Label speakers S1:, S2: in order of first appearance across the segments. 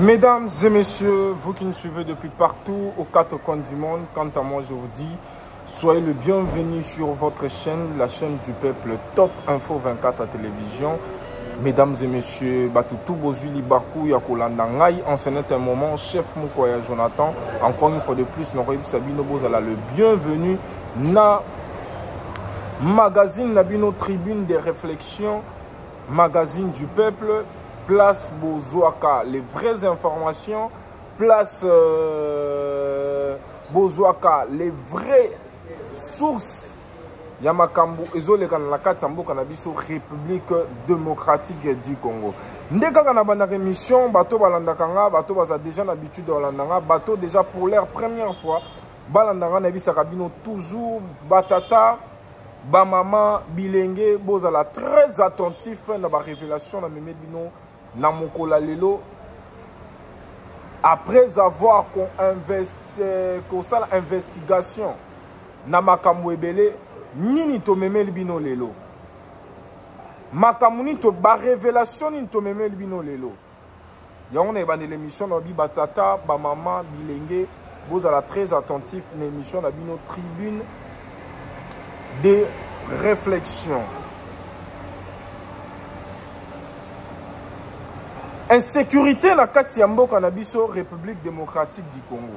S1: Mesdames et messieurs, vous qui nous suivez depuis partout aux quatre coins du monde, quant à moi je vous dis, soyez le bienvenu sur votre chaîne, la chaîne du peuple Top Info 24 à télévision. Mesdames et messieurs, Batutu Bozuli Bakou Yakolanda Ngai, en ce un moment, chef Moukoya Jonathan, encore une fois de plus, Noraïb Sabino Bozala le bienvenu na magazine Nabino Tribune des réflexions, magazine du peuple. Place Bozouaka, les vraies informations. Place Bozouaka, les vraies sources. Yamakambu, Ezole Kanalaka, Tambo Kanabiso, République démocratique du Congo. Ndeka Kanabana émission, bateau Balandakanga, bateau Baza déjà l'habitude de Balandanga, bateau déjà pour leur première fois. Balandanga Nabisa Kabino, toujours Batata. Bamama Bilenge Bozala très attentif dans la révélation de Memedino Namokola Lelo après avoir qu'on fait investigation Namakamou Ebele Nini to Memel Bino Lelo Makamuni to ba révélation Nini to Memel Bino Lelo Yon est dans l'émission Nabi Batata Bamama Bilenge Bozala très attentif dans l'émission Nabino Tribune des réflexions. Insécurité na kati ya mboka na biso République démocratique du Congo.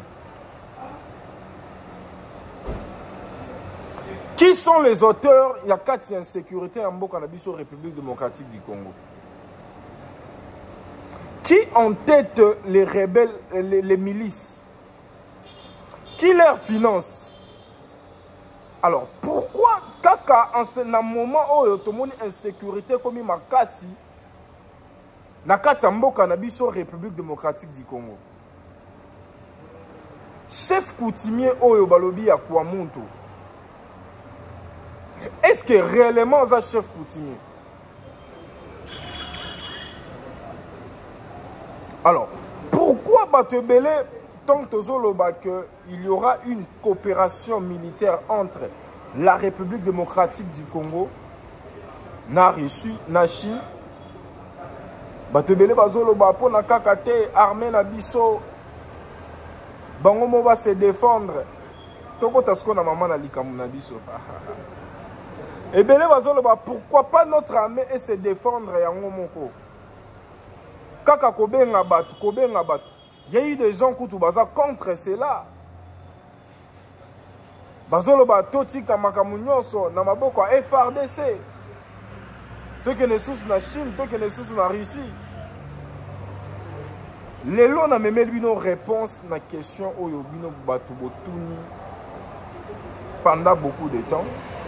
S1: Qui sont les auteurs ya kati ya insécurité ya mboka na biso République démocratique du Congo? Qui en tête les rebelles, les milices? Qui leur finance? Alors, pourquoi Kaka en un moment où tout le monde est insécurité comme Makasi na Katambo Canabiso République démocratique du Congo? Chef coutumier Oyo Balobi à Kouamonto. Est-ce que réellement ça chef coutumier? Alors, pourquoi Batebele tant qu'il y aura une coopération militaire entre la République démocratique du Congo, na Russie, na Chine, Batebele bazolo bapo na kakate armée na biso, bango va se défendre. Toko tasko na maman na likamu na biso. Ebele bazolo ba pourquoi pas notre armée et se défendre yango moko. Kaka kobenga batu, kobenga batu. Il y a eu des gens qui sont contre cela. Bazolo batoti kamakamunyoso na maboko a FRDC. Toi qui ne sous na Chine, toi qui ne sous na Russie. Lelo na memeli bino réponse na question oyo bino batu botuni pendant beaucoup de temps.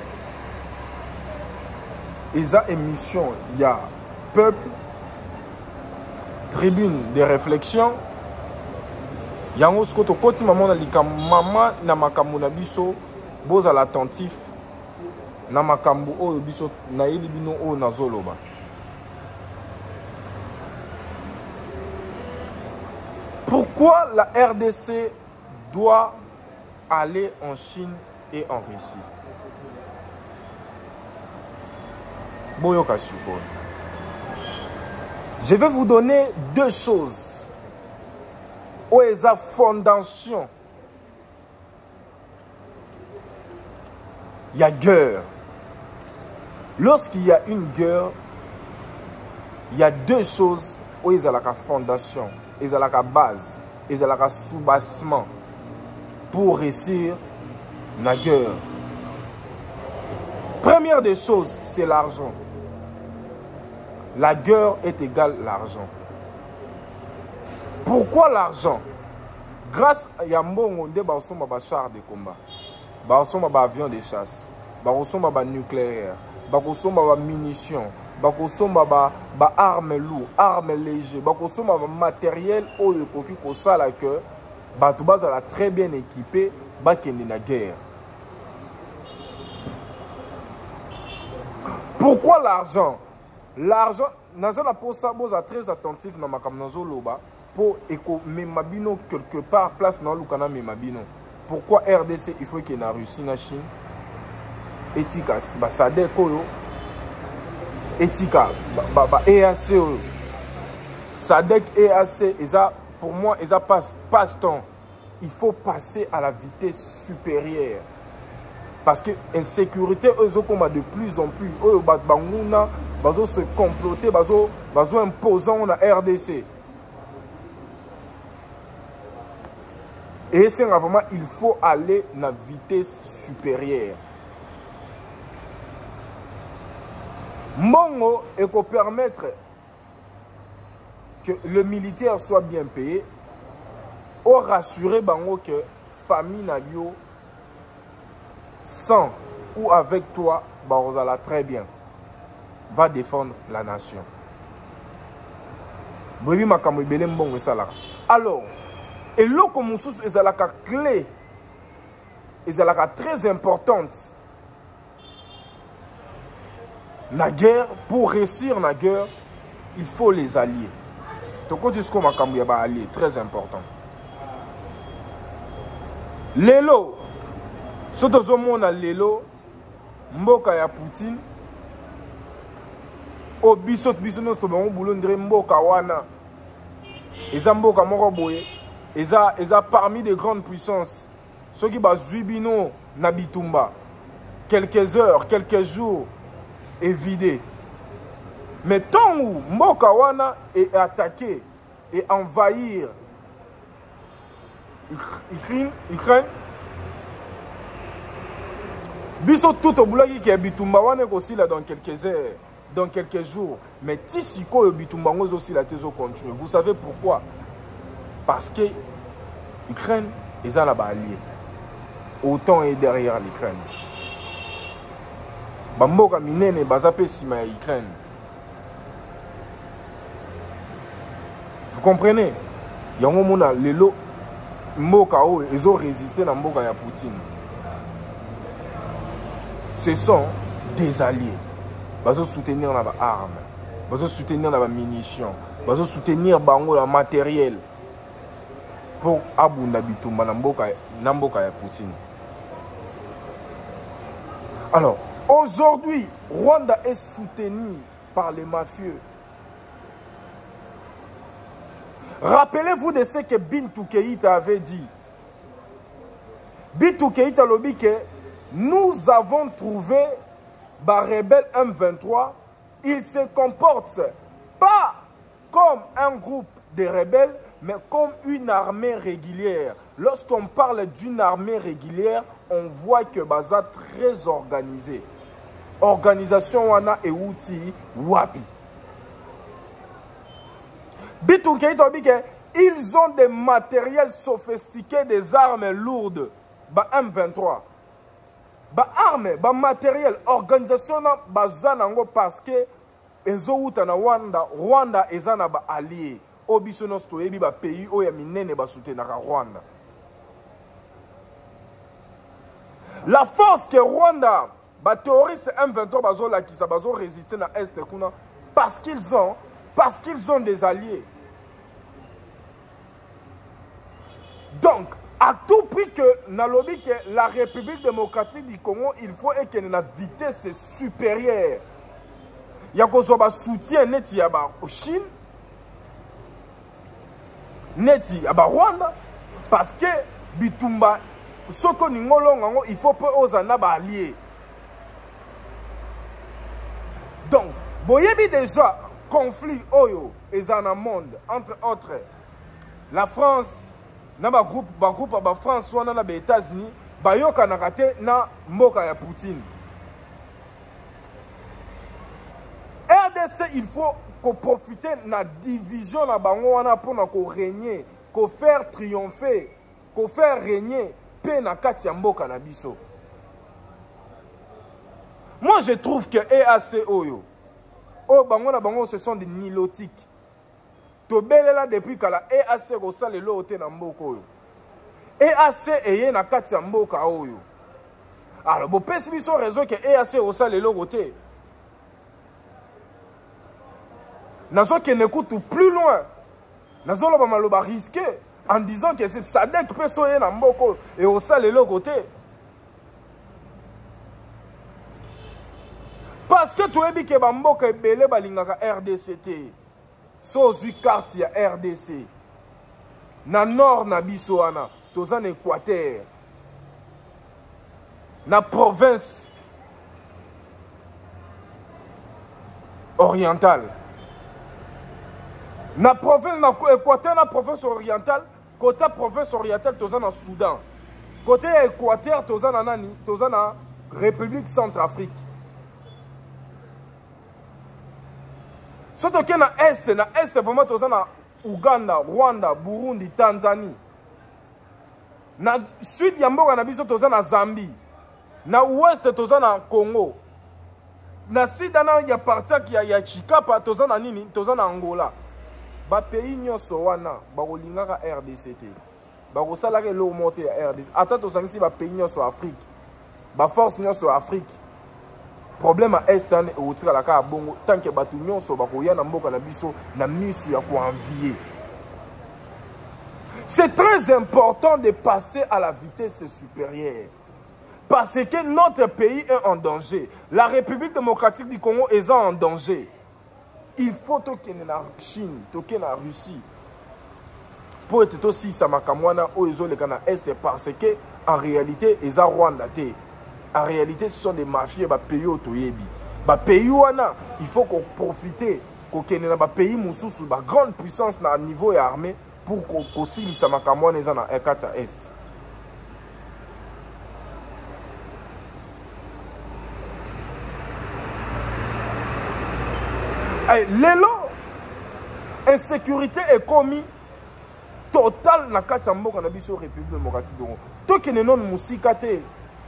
S1: Eza émission il y a peuple tribune des réflexions. Yango skoto koti maman na likam mama na makambu na biso boza l'attentif na makambu oyo biso na yeli bino oyo nazoloba. Pourquoi la RDC doit aller en Chine et en Russie? Boyoka Shukon. Je vais vous donner deux choses. Où est la fondation? Il y a guerre. Lorsqu'il y a une guerre, il y a deux choses où il y a la fondation, il y a la base, il y a la soubassement pour réussir la guerre. Première des choses, c'est l'argent. La guerre est égale à l'argent. Pourquoi l'argent? Grâce à Yambongo, on a chars de combat, on a avions de chasse, on a nucléaire, on a munitions, on a armes lourdes, armes légères, on a matériel qui est très bien équipé pour la guerre. Pourquoi l'argent? L'argent, nous sommes très attentifs dans ma caméra. Pour Memabino quelque part place dans Lukana Memabino. Pourquoi RDC il faut qu'il y ait la Russie, la Chine? Etika, Sadek Koyo, Etika, EAC, Sadek EAC, pour moi, ça passe-temps. Il faut passer à la vitesse supérieure. Parce que l'insécurité, eux, comme de plus en plus, eux, ils se comploter, ils imposant la RDC. Et c'est vraiment, il faut aller à la vitesse supérieure. Mongo et qu'on permettre que le militaire soit bien payé, ou rassurer bango que famille na bio sans ou avec toi, Barozala très bien va défendre la nation. Alors, et l'eau comme sous est la clé, est la très importante. La guerre, pour réussir la guerre, il faut les alliés. Donc, on dit ce qu'on va alliés, très important. Lelo, ce que on a lelo, mboka ya Poutine, o bisot nous to bango boulot ndre mboka wana. Eza mboka moko boye, eza parmi des grandes puissances. Ceux qui bazui bino na bitumba, quelques heures, quelques jours, est vidé. Mais tant où mboka wana est attaqué et envahir Ukraine, biso tout au boulot qui est bitumba wana aussi là dans quelques heures, dans quelques jours. Mais tisiko bitumba aussi la tezo continue. Vous savez pourquoi? Parce que l'Ukraine est là-bas allié. Autant est derrière l'Ukraine. Bamboka minene bazape sima Ukraine. Vous comprenez? Yango mona lelo mboka o ils ont résisté na mboka ya Poutine. Ce sont des alliés. Ils ont soutenir la armes, ils ont soutenir la munitions, ils ont soutenir bango la matériel pour abunda bitumba na mboka ya Poutine. Alors, aujourd'hui, Rwanda est soutenu par les mafieux. Rappelez-vous de ce que Bintou Keïta avait dit. Bintou Keïta a dit que nous avons trouvé les rebelles M23. Ils se comportent pas comme un groupe de rebelles, mais comme une armée régulière. Lorsqu'on parle d'une armée régulière, on voit que Baza très organisé. Organisation wana et outils wapi. Bintou Keïta dit qu'ils ont des matériels sophistiqués, des armes lourdes. M23. Armes, matériel, organisation bazanango parce que ezouta na Rwanda ezana ba allié. Obisonos to ebi ba pays oya minene ba soutenaka Rwanda. La force que Rwanda, ba terroriste M23 bazola qui sa bazo résister na est kuna parce qu'ils ont des alliés. Donc, à tout prix que nalobi que la République démocratique du Congo, il faut que na vitesse supérieure. Il y a un soutien net au Chine, net à Rwanda, parce que bitumba soko ningolongo il faut pas aux alliés. Donc, boyebi déjà conflit oyo et en monde entre autres la France. Na ba groupe ba France ou na les États-Unis ba yoka na raté na mboka ya Poutine. RDC il faut qu'on profite na division na bango wana pour na ko régner, ko faire triompher, ko faire régner pe na kati ya mboka na biso. Moi je trouve que EAC oyo bango na bango ce sont des nilotiques. Tobelela depuis que la EAC rosale le lote na mboka oyo. EAC eye na kati ya mboka oyo. Alors bo pesi biso raison que EAC rosale le lote. Nazo que n'écoute plus loin. Nazo lo ba maloba risqué en disant que c'est Sadek peso eye na mboka et rosale le lote. Parce que tu ebi ke ba mboka ebele balingaka RDCT. Sozu carte ya RDC. na nord na biso wana toza na Équateur na province orientale na province na Équateur na province orientale côté province orientale toza na Soudan côté Équateur toza na nani toza na République Centrafrique soto ke na est vraiment toza na Uganda, Rwanda, Burundi, Tanzanie. Na sud ya mboka na biso toza na Zambie. Na ouest toza na Congo. Na sida na ya partia ya Chikapa toza na nini? Toza na Angola. Ba pays nyonso wana bakolingaka RDC te. Bakosalaka lo monte ya RDC. Ata tozangisi ba pays nyonso Afrique. Ba force nyonso Afrique. Problème à est ane otika la ka bongo tant que batu nyonso bakoya na mboka na biso na misu ya ko envier. C'est très important de passer à la vitesse supérieure. Parce que notre pays est en danger. La République démocratique du Congo est en danger. Il faut toquer na Chine, toquer na Russie. Pour être aussi samakamwana ou ezoleka na est parce que en réalité eza Rwanda te. En réalité, ce sont des mafieux, des pays autoyebi. Des pays il faut qu'on profite, qu'on ait des pays qui ont une grande puissance à niveau et armée pour qu'on s'y lisse à Makamouane dans l'Ekata Est. L'élo, insécurité est commis totale dans la République démocratique du Congo. Tout qui est non musikate.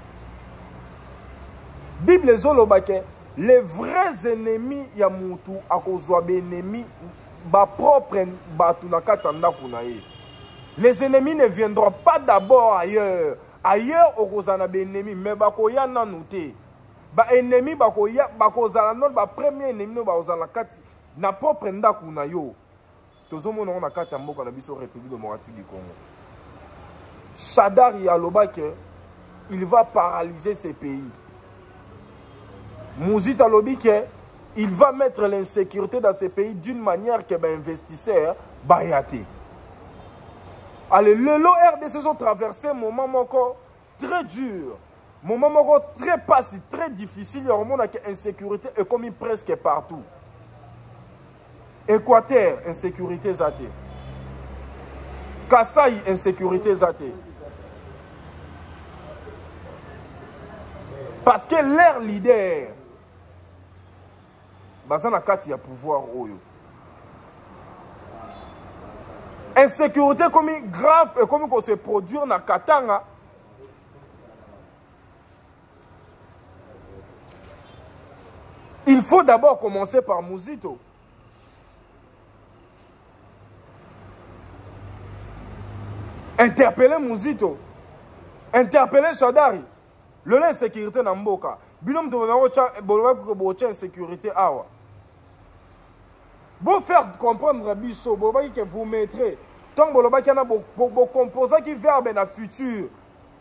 S1: Bible zolobake les vrais ennemis ya mutu akozwa ennemis ba propre batu na katanda kunaye. Les ennemis ne viendront pas d'abord ailleurs. Ailleurs okozana be ennemis mais bakoya nanute. Ba ennemis bakoya bakozala non ba premier ennemi no bakozala kati na propre ndaku na yo. Tozomona na kati ya mboka na biso République démocratique du Congo. Shadari alobake il va paralyser ces pays. Mouzita Lobike, il va mettre l'insécurité dans ces pays d'une manière que les investisseurs bayate. Allez, le RDC ont traversé un moment encore très dur, un moment encore très passif, très difficile. Il y a une insécurité est commis presque partout. Équateur, insécurité zate. Kasaï, insécurité zate. Parce que leur leader, bazana kati ya pouvoir oyo. Insécurité comme grave et comme qu'on se produire na Katanga. Il faut d'abord commencer par Mouzito. Interpeller Mouzito. Interpeller Shadari. Le l'insécurité na mboka. Binom to na insécurité awa. Bon faire comprendre biso, boba que vous mettrez tant boloba qui na bo composant qui verbe na futur.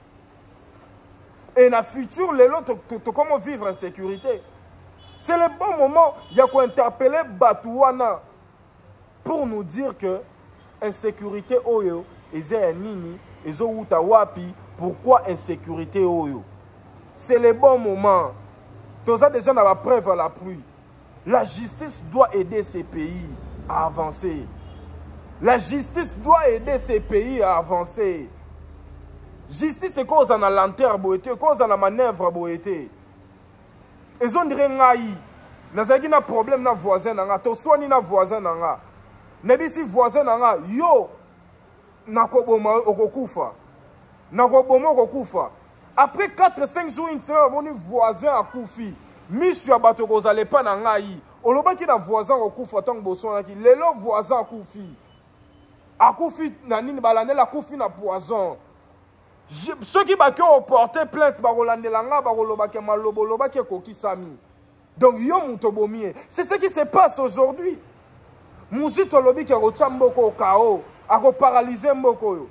S1: Et na futur les autres comment vivre en sécurité. C'est le bon moment, il y a quoi interpeller Batouana pour nous dire que insécurité oyo eza nini ezo uta wapi pourquoi insécurité oyo. C'est le bon moment. Tous ça déjà dans la preuve à la pluie. La justice doit aider ces pays à avancer. La justice doit aider ces pays à avancer. Justice c'est cause en la lanterne boité, cause en la manœuvre boité. Ils ont dit ngai. Nazaki na problème na voisin nanga, to soini na voisin nanga. Nebisi voisin nanga yo nakoboma okokufa. Nakoboma okokufa. Après 4-5 jours, une semaine, mon voisin a koufi. Monsieur Abato Kozale pas na ngai. Oloba ki na voisin a koufa tant boson na ki. Lelo voisin a koufi. A koufi na nini balanel a koufi na poison. Ceux qui ont porté plainte, barolandelanga, baroloba ke malobo, loba ke koki sami. Donc yo mutobomi. C'est ce qui se passe aujourd'hui. Mouzito lobi ke rocha mboko kao, a paralyser mboko yo.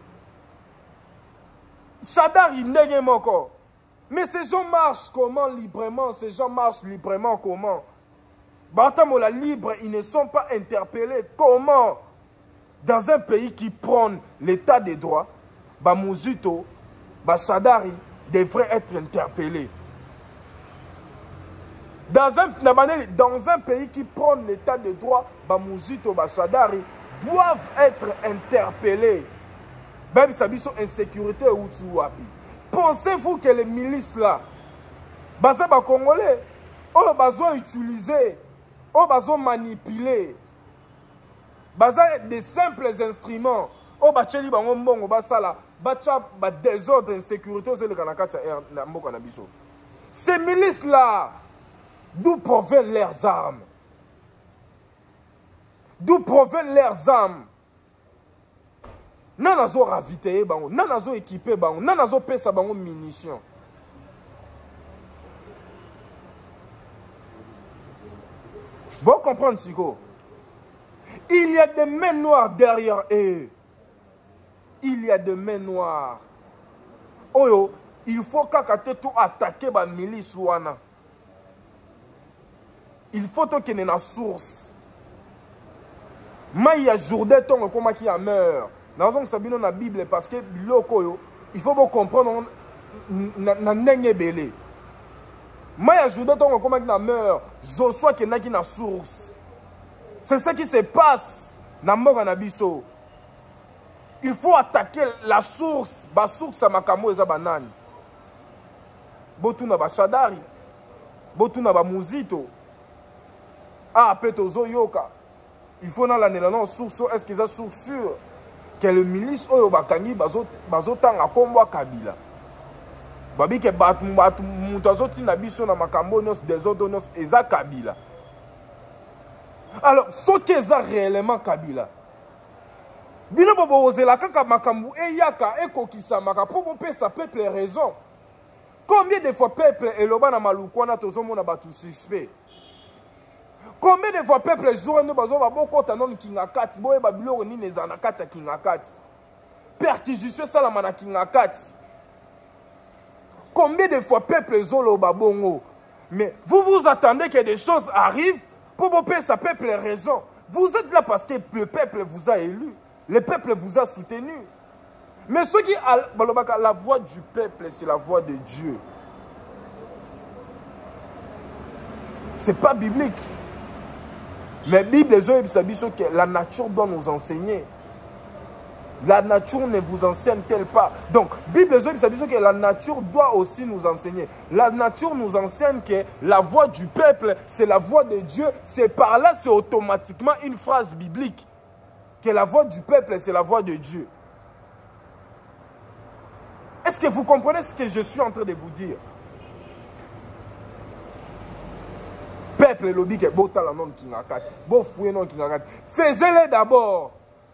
S1: Shadari ndenge moko. Mais ces gens marchent comment librement? Ces gens marchent librement comment? Batamola libre, ils ne sont pas interpellés. Comment? Dans un pays qui prône l'état des droits, Bamouzuto, Bachadari devrait être interpellé. Dans un pays qui prône l'état des droits, Bamouzuto, Bachadari doivent être interpellés. Même si ils sont insécurité ou Tsuwapi. Pensez-vous que les milices là, Baza ba Congolais, oh bazo utiliser, oh bazo manipuler, Baza des simples instruments, oh bacheli bango mbongo basala, bacha ba désordre insécurité aux kanakata na mboka na biso. Ces milices là, d'où proviennent leurs armes? D'où proviennent leurs armes? Nanazo ravitailler bango, nanazo équiper bango, nanazo pesa bango munitions. Bon comprendre Siko. Il y a des mains noires derrière eux. Il y a des mains noires. Oyo, il faut qu'à tout attaquer la milice wana. Il faut qu'il y ait une source. Mais il y a Jourdain comme qui a meurt. Dans la Bible, parce que il faut comprendre na nenge belé. Mais il y a Jourdain comme qui a meurt. Joshua qui n'a une source. C'est ce qui se passe dans Moga-Nabiso. Il faut attaquer la source. La source, c'est Makamo et Zabanani. Botuna Bachadari. Botuna Bamuzito. Ah, Petozo Yoka. Il faut dans l'année la source. Est-ce qu'ils ont source sûre que le milice Oyo Bakangi Bazotan a combo Kabila. Babi ke Mutazoti Nabiso na Makambo nos des autres nos Eza Kabila. Alors, ce qu'est réellement Kabila? Bino bobo ozela kaka makambu eyaka ekokisa maka pour sa peuple raison. Combien de fois peuple eloba na malukwana tozomona batu suspect? Combien de fois peuple jour no bazo ba bokota non kingakati boye babilo ni nezana kati ya kingakati. Perquisition sala mana kingakati. Combien de fois peuple zolo babongo? Mais vous vous attendez que des choses arrivent pour sa peuple raison. Vous êtes là parce que le peuple vous a élu. Le peuple vous a soutenu. Mais ceux qui la voix du peuple, c'est la voix de Dieu. Ce n'est pas biblique. Mais la Bible, que la nature doit nous enseigner. La nature ne vous enseigne-t-elle pas? Donc, la Bible, que la nature doit aussi nous enseigner. La nature nous enseigne que la voix du peuple, c'est la voix de Dieu. C'est par là, c'est automatiquement une phrase biblique. Que la voix du peuple, c'est la voix de Dieu. Est-ce que vous comprenez ce que je suis en train de vous dire? Peuple, lobby, que beau talent non qui n'a qu'à, beau fouet non qui n'a qu'à. Faisez-le d'abord.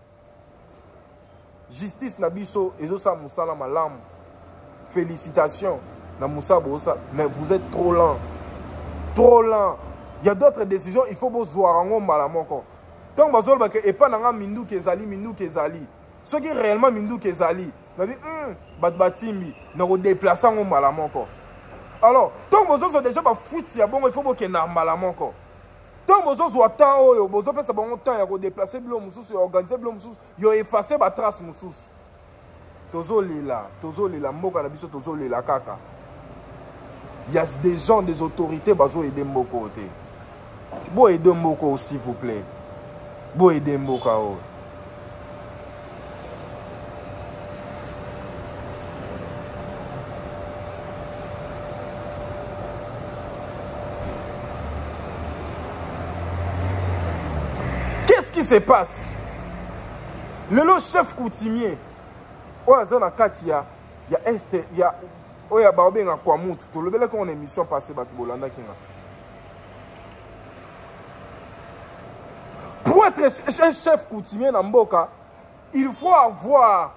S1: Justice Nabiso, et ça Moussala Malam. Félicitations. Na Moussa Bossa, mais vous êtes trop lent. Trop lent. Il y a d'autres décisions, il faut vous voir en malamonko. Tant que vous avez et pas dans Mindou Kezali. Ce qui est réellement Mindou Kezali, vous avez Batbatimbi, nous déplaçons en malamonko. Alors, tant que vous avez déjà foutu, il faut que vous malamonko. Tant que vous avez temps, vous avez temps de déplacer le moussous, organiser le moussous, vous avez effacé la trace moussous. Tozolila, Mboka Nabiso, Tozolila Kaka. Il y a des gens, des autorités, qui ont aidé Mboko. Vous aidez Mboko, s'il vous plaît. Vous aidez Mboka. Qu'est-ce qui se passe? Le chef coutumier, il y a Oya Baobenga Kwamut, tout le bel qu'on a émission passée, Bolanda Kinga. Pour être un chef coutumier dans Mboka, il faut avoir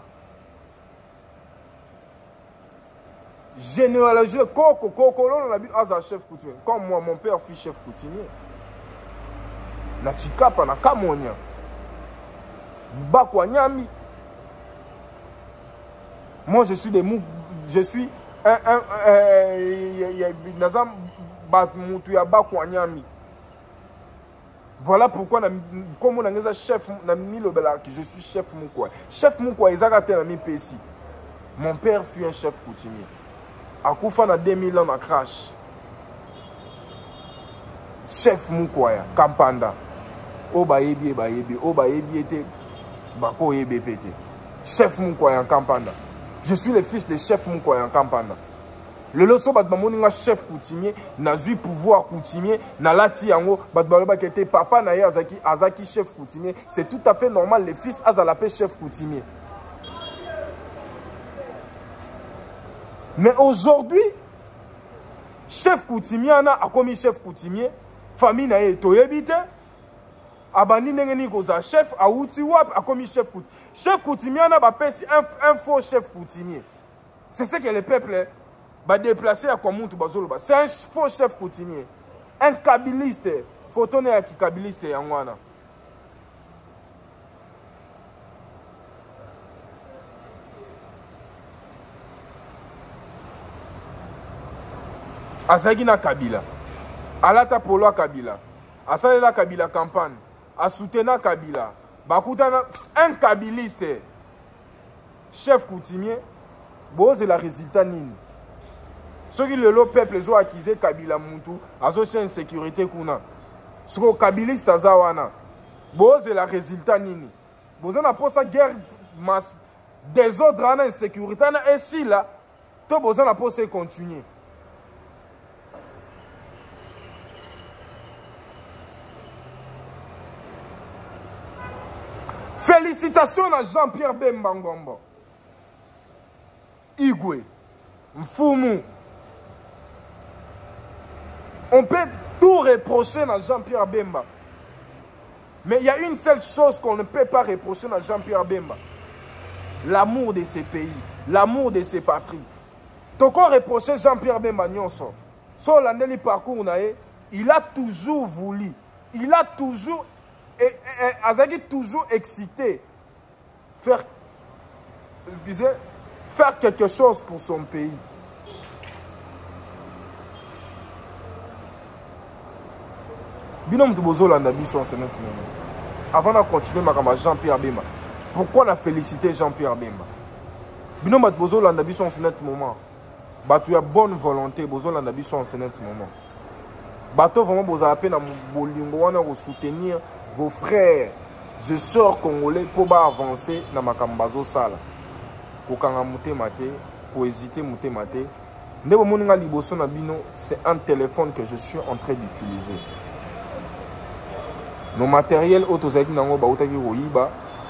S1: généalogie, on a vu un chef coutumier. Comme moi, mon père fut chef coutumier. Na Chikapa, na Kamonia. Bakwanyami. Moi, je suis des mou. Je suis Voilà pourquoi, comme on a dit, chef, je suis chef Moukoué. Chef Moukoué, ils ont mis PC. Mon père fut un chef coutumier. À Koufa, en 2000 ans, on a crash. Chef Moukoué, Kampanda. Oba Ebi, était Bako Ebi pété. Chef Moukoué en Kampanda. Je suis le fils de chef Moukoué en Kampanda. Le loso batmamoninga chef coutumier, n'a eu pouvoir coutumier, n'a lati yango, batbaloba qui était papa na azaki chef coutumier. C'est tout à fait normal, les fils azalapé chef coutumier. Mais aujourd'hui, chef coutumier a commis chef coutumier, famille na ye toyebite, abandi nengeni koza chef, a outi wap a commis chef coutumier. Chef coutumier a un faux chef coutumier. C'est ce que le peuple va déplacer à Kwamuntu Bazoloba. C'est un faux chef coutumier. Un kabiliste. Photo n'est qui kabiliste yangwana. Azagina Kabila. Alata Polo Kabila. Asalela Kabila campagne. Asutena Kabila. Bakutana un kabiliste. Chef coutumier. Bon, c'est le résultat nini. Ceux qui le peuple ont accusé Kabila Muntu, azo une sécurité kuna. Ce que Kabiliste azawana. Bon, c'est le résultat nini. Bon, on a pour ça guerre masse désordre en insécurité et si là, tout besoin a pour ça continuer. Félicitations à Jean-Pierre Bemba Ngombo. Igwe, Mfumu. On peut tout reprocher à Jean-Pierre Bemba. Mais il y a une seule chose qu'on ne peut pas reprocher à Jean-Pierre Bemba. L'amour de ses pays, l'amour de ses patries. Donc on reproche Jean-Pierre Bemba Nyonso. Sur l'année parcours, il a toujours voulu, il a toujours, Azagi toujours excité, faire quelque chose pour son pays. Binom de Bozolanda Biso en ce moment. Avant de continuer, Jean-Pierre Bemba. Pourquoi on a félicité Jean-Pierre Bemba? Binom de Bozolanda Biso en ce moment. Tu as bonne volonté, Bozolanda Biso en ce moment. Tu vraiment besoin de soutenir vos frères et sœurs congolais pour avancer dans ma cambazo sala. Pour hésiter, c'est un téléphone que je suis en train d'utiliser. Nos matériels, autozaiki nango ba utaki roiba.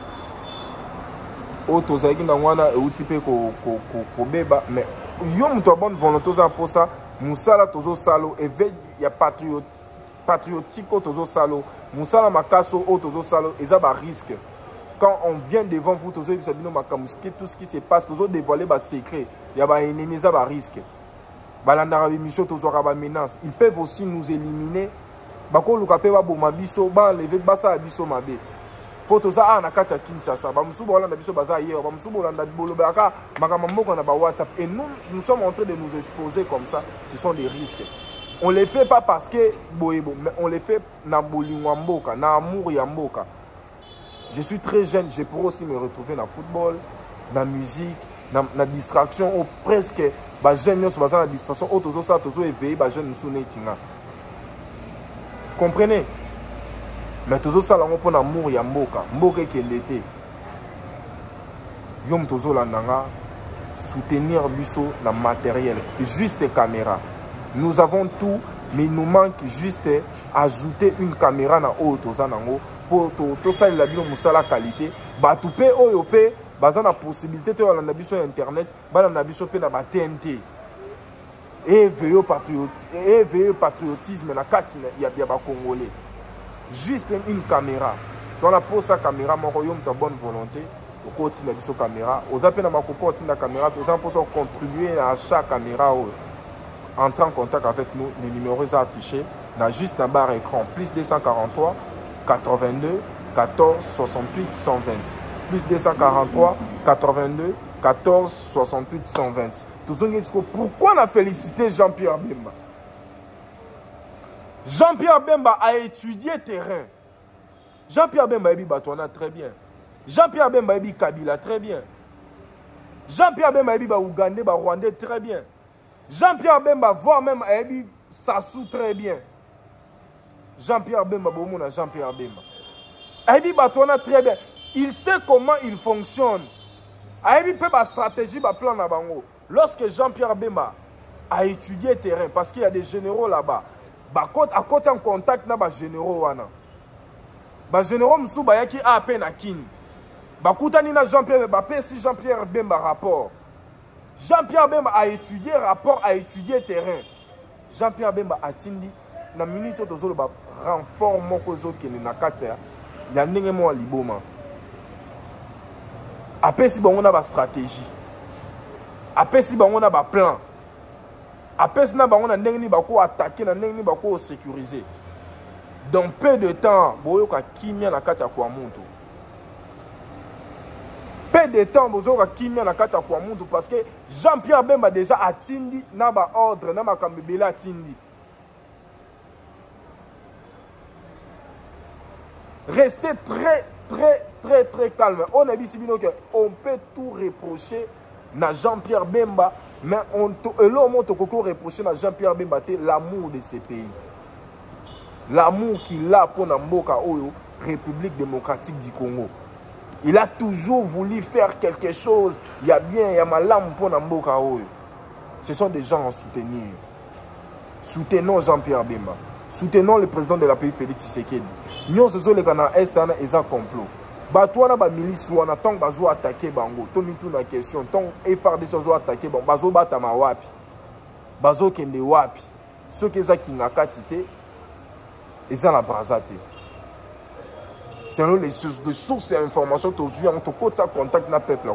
S1: Autozaiki nangwana e utipe ko beba. Mais yom to bonne volonté pour ça. Musala tozo salo éveil ya patriotique tozo salo. Musala makaso tozo salo et ça ba risque. Quand on vient devant vous tozo bisabino makamuski tout ce qui se passe tozo dévoiler ba secret. Ya ba ennemi ça ba risque. Balandara bimisho tozo ba menace. Ils peuvent aussi nous éliminer. Bako lukape ba boma biso ba lever basa biso mabe poto za ana kata Kinshasa ba musubo Holanda biso baza hier ba musubo Holanda bolobaka makamamoko na ba WhatsApp et nous sommes en train de nous exposer comme ça. Ce sont des risques. On les fait pas parce que boyebo, mais on les fait na bolingwa mboka na amour ya mboka. Je suis très jeune, je pourrais aussi me retrouver dans football, dans musique, dans distraction ou presque ba jeune nyos baza na distraction otozo sa tozo éveiller ba jeune musu netinga. Vous comprenez? Mais toujours ça, on pour l'amour ya mboka, mboka qui l'été. Yom tozo landanga soutenir biso la matériel, juste caméra. Nous avons tout, mais il nous manque juste ajouter une caméra na haut toza nango pour tout ça il a bien musala qualité. Ba tout pe oyo pe baza na possibilité to landa biso internet, ba landa biso pe na ba TNT. Et veillez patriotisme na kati ya ba congolais. Juste une caméra. Tu as posé sa caméra, mon royaume ta bonne volonté. Au côté de la caméra, aux appels à ma copote de la caméra, tous en posant contribuer à chaque caméra. Entrer en contact avec nous, les numéros affichés. Dans juste la barre écran, plus 243 82 14 68 120. Plus 243 82 14 68 120. Pourquoi on a félicité Jean-Pierre Bemba? Jean-Pierre Bemba a étudié terrain. Jean-Pierre Bemba ebi Batouana très bien. Jean-Pierre Bemba ebi Kabila très bien. Jean-Pierre Bemba ebi Ougandais, Rwandais très bien. Jean-Pierre Bemba voire même ebi Sassou très bien. Jean-Pierre Bemba Bomona Jean-Pierre Bemba. Ebi Batouana très bien. Il sait comment il fonctionne. Ebi peut ba stratégie ba plan na bango. Lorsque Jean-Pierre Bemba a étudié le terrain parce qu'il y a des généraux là-bas. À côté en contact na ba généraux wana. Ba généraux msou ba yaki a peine à kin. Ba koutani na Jean-Pierre Bemba si Jean-Pierre Bemba rapport. Jean-Pierre Bemba a étudié rapport, a étudié terrain. Jean-Pierre Bemba a tindi na minute tozolo ba renfort moko zo kene na katia ya ndenge mo liboma. Apesi bango na ba stratégie. Apesi bango na ba plan. Apesi na bango na ndenge ni bako attaquer na ndenge ni bako sécuriser. Dans peu de temps, boyoka kimia na katia kwa muntu. Peu de temps, boyoka kimia na katia kwa muntu parce que Jean-Pierre Bemba déjà atindi na ba ordre na makambebela atindi. Restez très calme. On a dit qu'on peut tout reprocher à Jean-Pierre Bemba, mais on peut reprocher à Jean-Pierre Bemba l'amour de ce pays. L'amour qu'il a pour la République démocratique du Congo. Il a toujours voulu faire quelque chose. Il y a bien, il y a mal pour la Ce sont des gens à soutenir. Soutenons Jean-Pierre Bemba. Soutenons le président de la pays, Félix Tshisekedi. Nous sommes les Ghana Est, ils ont complot. Batouana ba milice wana tant bazo attaquer bango. Toni tout na question. Tant FRDC bazo attaquer bango. Bazo batama wapi. Bazo kende wapi. Ceux qui ont qui katité, ils ont la brazate. Selon les sources et informations, tu as un contact na peuple.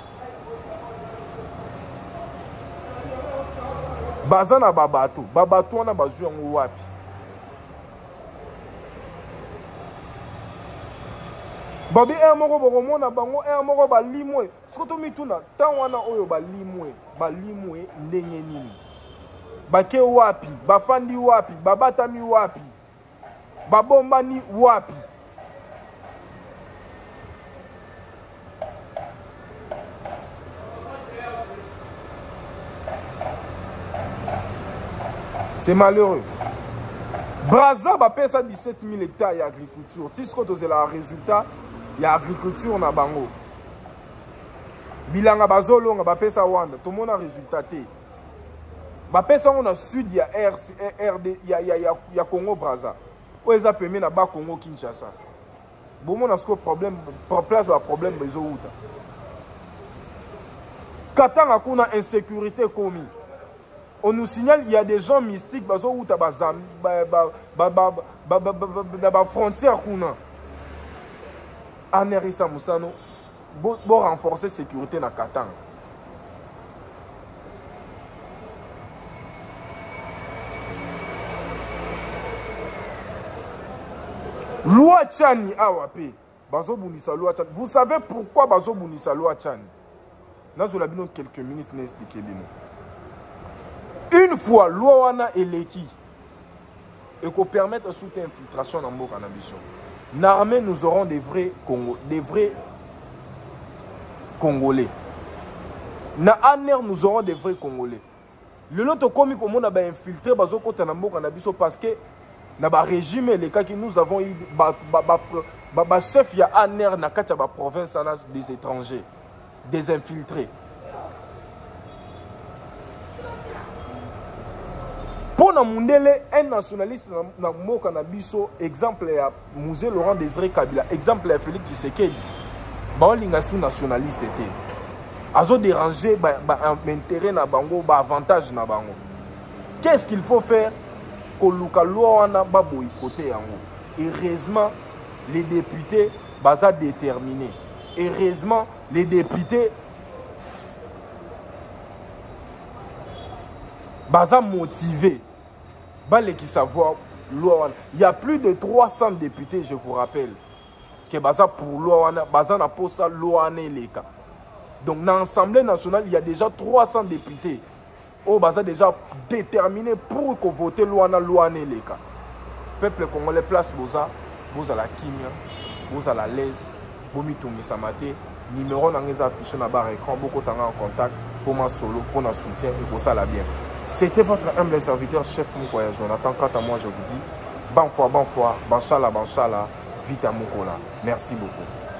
S1: Bazana babato. Babato wana bazo yango wapi. Babi moko bokomona bango moko balimwe soto mituna tan wana oyo balimwe ndenge nini bake wapi bafandi wapi babatami wapi babombani wapi c'est malheureux. Brazza bapesa 17 000 hectares d'agriculture. Tisko tozela résultat il y a agriculture na bango. Bilanga bazolonga bapesa wanda. Tout le monde a résultat. Bapesa on a sud il y a RD il y a Congo Brazza. Oeza peme na ba Congo Kinshasa. Bon mon a ce problème place ba problème bezo uta. Katanga kuna insécurité commis. On nous signale qu'il y a des gens mystiques bazo uta bazam ba frontière kuna. Anerissa Moussano, pour renforcer la sécurité dans Katanga. Loi Tchani Awape, Bazo Bounissa Loi Tchani. Vous savez pourquoi Bazo Bounissa Loi Tchani? Nous avons quelques minutes pour expliquer. Une fois, Loi Wana et Leki, et qu'on permette de soutenir l'infiltration dans le cannabis. L'armée, nous aurons des vrais Congolais. Na ANR, nous aurons des vrais Congolais. Le lot comme on a infiltré parce que dans le régime les cas que nous avons eu chef ya ANR na kati ba province des étrangers, des infiltrés. Pour un nationaliste dans le Kanabiso, exemple à Musée Laurent Désiré Kabila, exemple à Félix Tshisekedi, il nationaliste était. Azo déranger l'intérêt na bango, avantage na bango. Qu'est-ce qu'il faut faire? Koluka loi na ba boycotter yango. Heureusement, les députés baza déterminés. Heureusement, les députés baza motivés. Qui savoir loi. Il y a plus de 300 députés, je vous rappelle, que baza pour loi, baza na posa loi leka. Donc dans l'Assemblée nationale, il y a déjà 300 députés. Oh baza déjà déterminés pour que voter loi leka. Peuple congolais place boza, vous à la kimia, vous à la l'aise, vous mitungisa maté, numéro n'angez affiché na barre écran, beaucoup de en contact pour ma solo, pour ma soutien et pour ça la bien. C'était votre humble serviteur, chef Moukoya Jonathan. Quant à moi, je vous dis, bon foi, banchala, vite à Moukola. Merci beaucoup.